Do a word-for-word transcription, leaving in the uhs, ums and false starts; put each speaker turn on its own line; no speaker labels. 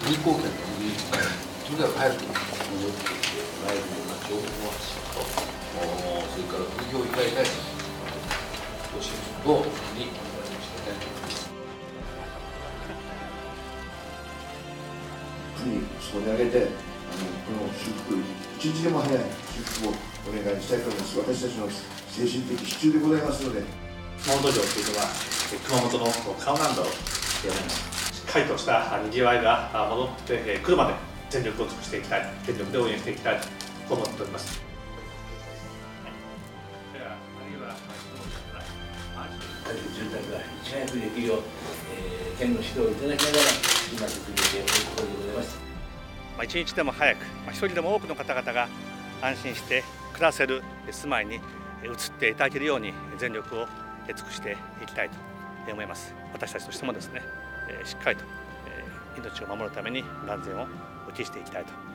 日航券の売りとにかく早く戻ってもらえるような情報発信と、それから風評被害対策をしとにお願いしていきたいと思います。
国総に上げて、あのこの修復、一日でも早い修復をお願いしたいと思います。私たちの精神的支柱でございますので。
熊本城というのは熊本の顔なんだろうと思います。しっかりとしたにぎわいが戻ってくるまで全力を尽くしていきたい、全力で応援していきたいと思っております。
住宅がいち早くできるよう、えー、県の指導をいただきながら今進めているところでございます。
まあ、一日でも早く、まあ、一人でも多くの方々が安心して暮らせる住まいに移っていただけるように全力を尽くしていきたいと思います。私たちとしてもですね、しっかりと命を守るために万全を期していきたいと